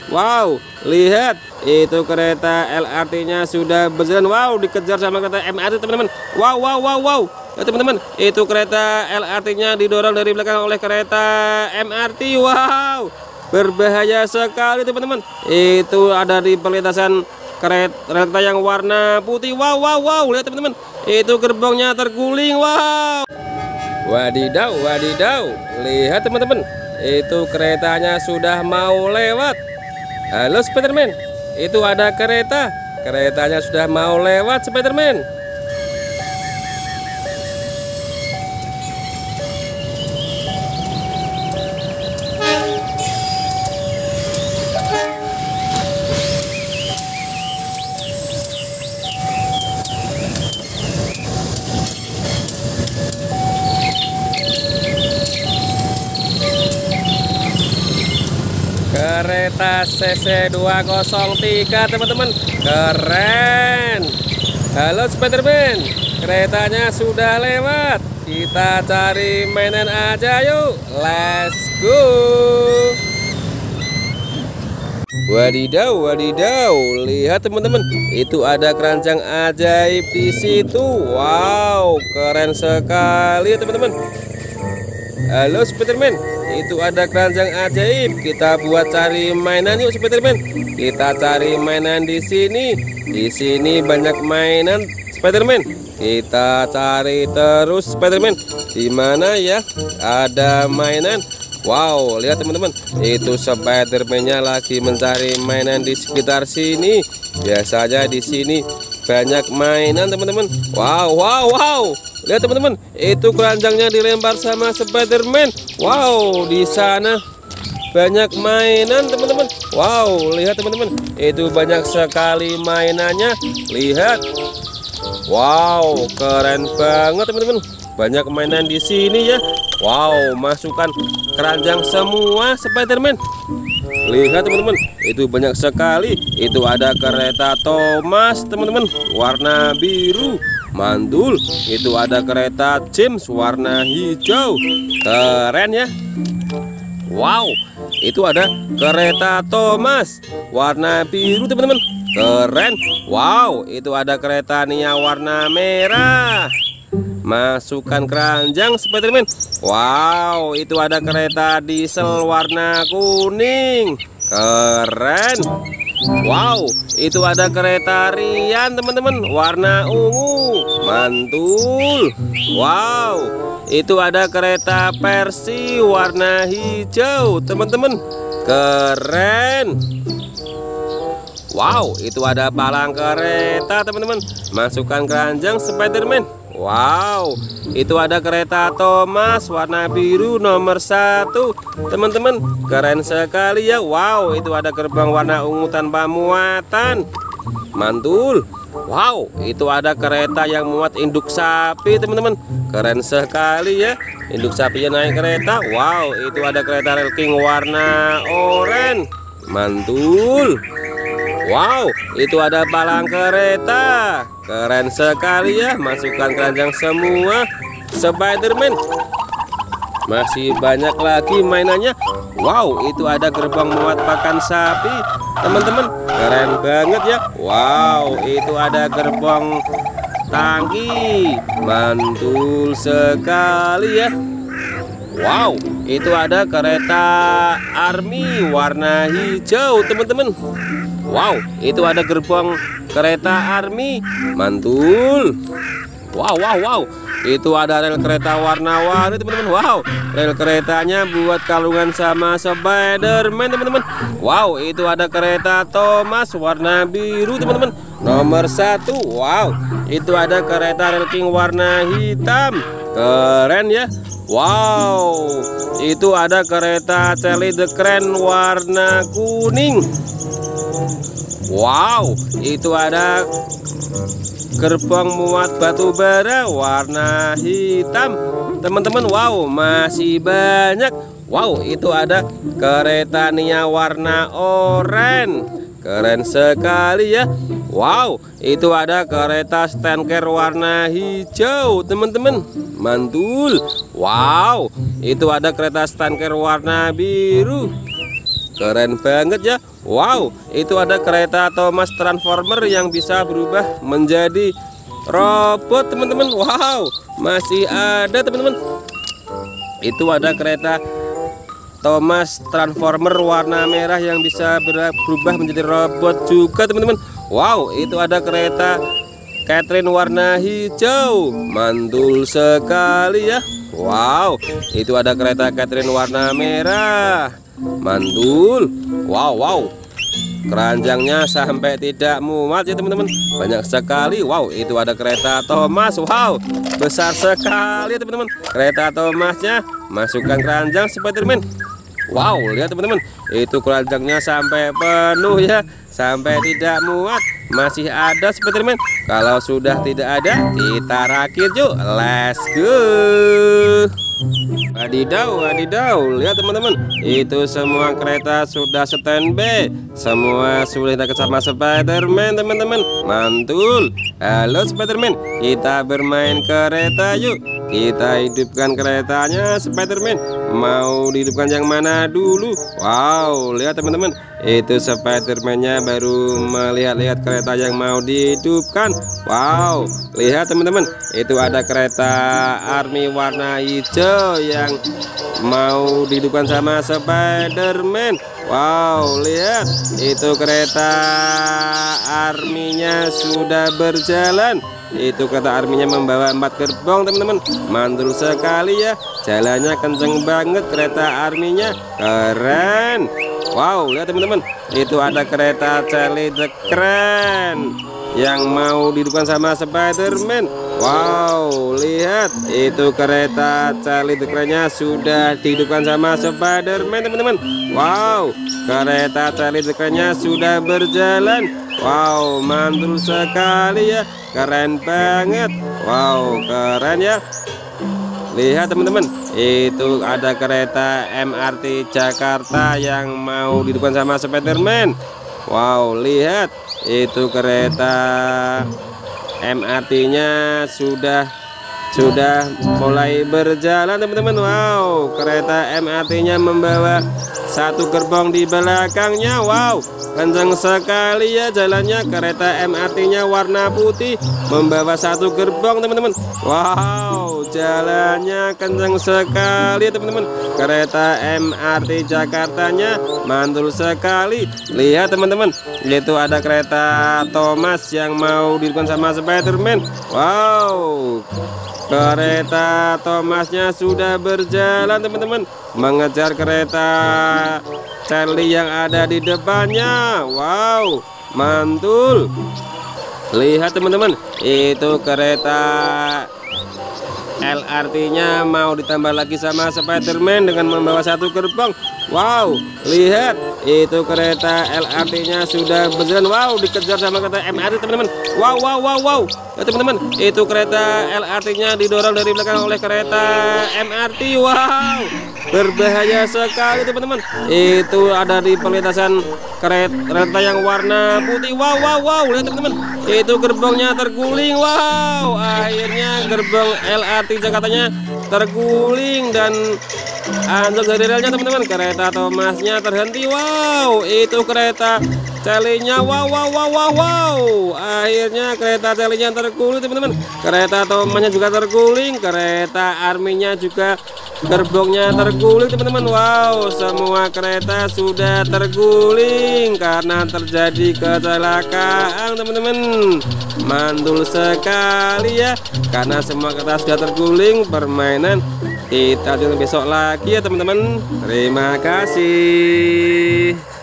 Wow, lihat itu kereta LRT-nya sudah berjalan. Wow, dikejar sama kereta MRT teman-teman. Wow, wow, wow, wow. Ya, teman-teman, itu kereta LRT-nya didorong dari belakang oleh kereta MRT. Wow, berbahaya sekali teman-teman. Itu ada di perlintasan kereta yang warna putih. Wow, wow, wow. Lihat teman-teman, itu gerbongnya terguling. Wow. Wadidaw, wadidaw. Lihat teman-teman, itu keretanya sudah mau lewat. Halo Spiderman, itu ada kereta. Keretanya sudah mau lewat Spiderman. Kereta CC203 teman-teman, keren. Halo Spiderman, keretanya sudah lewat. Kita cari mainan aja yuk. Let's go. Wadidaw, wadidaw. Lihat teman-teman, itu ada keranjang ajaib di situ. Wow, keren sekali teman-teman. Halo Spiderman, itu ada keranjang ajaib. Kita buat cari mainan yuk Spiderman. Kita cari mainan di sini. Di sini banyak mainan Spiderman. Kita cari terus Spiderman. Di mana ya ada mainan? Wow, lihat teman-teman, itu Spiderman-nya lagi mencari mainan di sekitar sini. Biasanya di sini banyak mainan teman-teman. Wow, wow, wow. Lihat teman-teman, itu keranjangnya dilempar sama Spiderman. Wow, di sana banyak mainan teman-teman. Wow, lihat teman-teman, itu banyak sekali mainannya. Lihat. Wow, keren banget teman-teman. Banyak mainan di sini ya. Wow, masukkan keranjang semua Spiderman. Lihat teman-teman, itu banyak sekali. Itu ada kereta Thomas teman-teman, warna biru. Mantul, itu ada kereta James warna hijau. Keren ya. Wow, itu ada kereta Thomas warna biru teman-teman. Keren. Wow, itu ada kereta Nia warna merah. Masukkan keranjang Spiderman. Wow, itu ada kereta diesel warna kuning. Keren. Wow, itu ada kereta Rian teman-teman, warna ungu. Mantul. Wow, itu ada kereta Persi warna hijau teman-teman. Keren. Wow, itu ada palang kereta teman-teman. Masukkan keranjang Spiderman. Wow, itu ada kereta Thomas warna biru nomor 1 teman-teman. Keren sekali ya. Wow, itu ada gerbang warna ungu tanpa muatan. Mantul. Wow, itu ada kereta yang muat induk sapi teman-teman. Keren sekali ya. Induk sapinya naik kereta. Wow, itu ada kereta Rail King warna oranye. Mantul. Wow, itu ada palang kereta. Keren sekali ya. Masukkan keranjang semua Spiderman. Masih banyak lagi mainannya. Wow, itu ada gerbang muat pakan sapi teman-teman. Keren banget ya. Wow, itu ada gerbong tangki. Mantul sekali ya. Wow, itu ada kereta Army warna hijau teman-teman. Wow, itu ada gerbong kereta Army. Mantul. Wow, wow, wow. Itu ada rel kereta warna-warni teman-teman. Wow, rel keretanya buat kalungan sama Spiderman teman-teman. Wow, itu ada kereta Thomas warna biru teman-teman, nomor 1. Wow, itu ada kereta Rail King warna hitam. Keren ya. Wow, itu ada kereta Charlie the Crane warna kuning. Wow, itu ada gerbong muat batu bara warna hitam teman-teman. Wow, masih banyak. Wow, itu ada kereta Nia warna oranye. Keren sekali ya. Wow, itu ada kereta Stanker warna hijau teman-teman. Mantul. Wow, itu ada kereta Stanker warna biru. keren banget ya. Wow, itu ada kereta Thomas Transformer yang bisa berubah menjadi robot teman-teman. Wow, masih ada teman-teman. Itu ada kereta Thomas Transformer warna merah yang bisa berubah menjadi robot juga teman-teman. Wow, itu ada kereta Catherine warna hijau, mantul sekali ya. Wow, itu ada kereta Catherine warna merah, mantul. Wow, keranjangnya sampai tidak muat ya teman-teman, banyak sekali. Wow, itu ada kereta Thomas. Wow, besar sekali ya teman-teman. Kereta Thomasnya masukkan keranjang Spiderman. Wow, lihat teman-teman, itu keranjangnya sampai penuh ya, sampai tidak muat. Masih ada Spiderman. Kalau sudah tidak ada, kita rakit yuk. Let's go. Wadidaw, lihat teman-teman, itu semua kereta sudah standby, semua sudah dekat sama Spiderman teman-teman. Mantul. Halo Spiderman, kita bermain kereta yuk. Kita hidupkan keretanya Spiderman. Mau dihidupkan yang mana dulu? Wow, lihat teman-teman, itu Spiderman-nya baru melihat-lihat kereta yang mau dihidupkan. Wow, lihat teman-teman, itu ada kereta Army warna hijau yang mau dihidupkan sama Spiderman. Wow, lihat, itu kereta Army-nya sudah berjalan. Itu kereta Army-nya membawa 4 gerbong teman-teman. Mantul sekali ya, jalannya kenceng banget kereta Army-nya, keren. Wow, lihat teman-teman, itu ada kereta Charlie the Crane yang mau dihidupkan sama Spiderman. Wow, lihat, itu kereta Charlie the Crane-nya sudah dihidupkan sama Spiderman teman-teman. Wow, kereta Charlie the Crane-nya sudah berjalan. Wow, mantul sekali ya, keren banget. Wow, keren ya. Lihat teman-teman, itu ada kereta MRT Jakarta yang mau dihidupkan sama Spiderman. Wow, lihat, itu kereta MRT-nya sudah mulai berjalan teman-teman. Wow, kereta MRT-nya membawa 1 gerbong di belakangnya. Wow, kencang sekali ya jalannya. Kereta MRT-nya warna putih membawa 1 gerbong teman-teman. Wow, jalannya kencang sekali ya teman-teman. Kereta MRT Jakartanya mantul sekali. Lihat teman-teman, itu ada kereta Thomas yang mau dihidupkan sama Spiderman. Wow, kereta Thomasnya sudah berjalan teman-teman, mengejar kereta Charlie yang ada di depannya. Wow, mantul. Lihat teman-teman, itu kereta LRT-nya mau ditambah lagi sama Spiderman dengan membawa 1 gerbong. Wow, lihat, itu kereta LRT-nya sudah berjalan. Wow, dikejar sama kereta MRT teman-teman. Wow. Ya teman-teman, itu kereta LRT-nya didorong dari belakang oleh kereta MRT. Wow, berbahaya sekali teman-teman. Itu ada di perlintasan kereta yang warna putih. Wow, lihat teman-teman, itu gerbongnya terguling. Wow, akhirnya gerbong LRT Jakartanya terguling dan anjlok dari relnya teman-teman. Kereta Thomasnya terhenti. Wow, itu kereta Charlie-nya. Wow, akhirnya kereta Charlie-nya terguling teman-teman. Kereta Thomasnya juga terguling. Kereta Army-nya juga gerbongnya terguling teman-teman. Wow, semua kereta sudah terguling karena terjadi kecelakaan teman-teman. Mantul sekali ya, karena semua kereta sudah terguling. Permainan kita tunggu besok lagi ya teman-teman. Terima kasih.